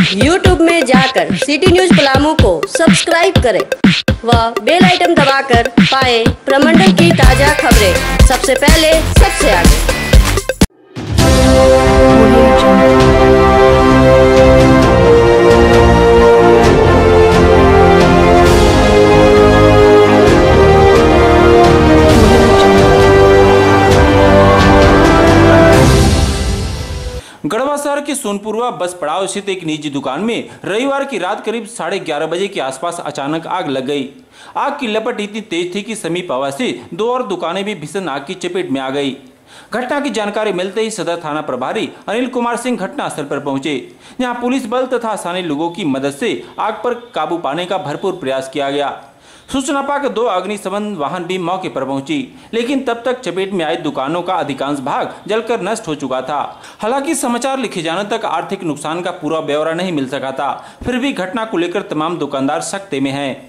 YouTube में जाकर city news Palamu को सब्सक्राइब करें व बेल आइटम दबाकर पाएं प्रमंडल की ताजा खबरें सबसे पहले सबसे आगे। गढ़वा शहर के सोनपुरवा बस पड़ाव स्थित एक निजी दुकान में रविवार की रात करीब 11:30 बजे के आसपास अचानक आग लग गई। आग की लपट इतनी तेज थी कि समीप आवासी 2 और दुकानें भी भीषण आग की चपेट में आ गई। घटना की जानकारी मिलते ही सदर थाना प्रभारी अनिल कुमार सिंह घटनास्थल पर पहुंचे, जहां पुलिस बल तथा स्थानीय लोगों की मदद से आग पर काबू पाने का भरपूर प्रयास किया गया। सूचना पाकर 2 अग्निशमन वाहन भी मौके पर पहुंची, लेकिन तब तक चपेट में आई दुकानों का अधिकांश भाग जलकर नष्ट हो चुका था। हालांकि समाचार लिखे जाने तक आर्थिक नुकसान का पूरा ब्यौरा नहीं मिल सका था, फिर भी घटना को लेकर तमाम दुकानदार सख्ते में हैं।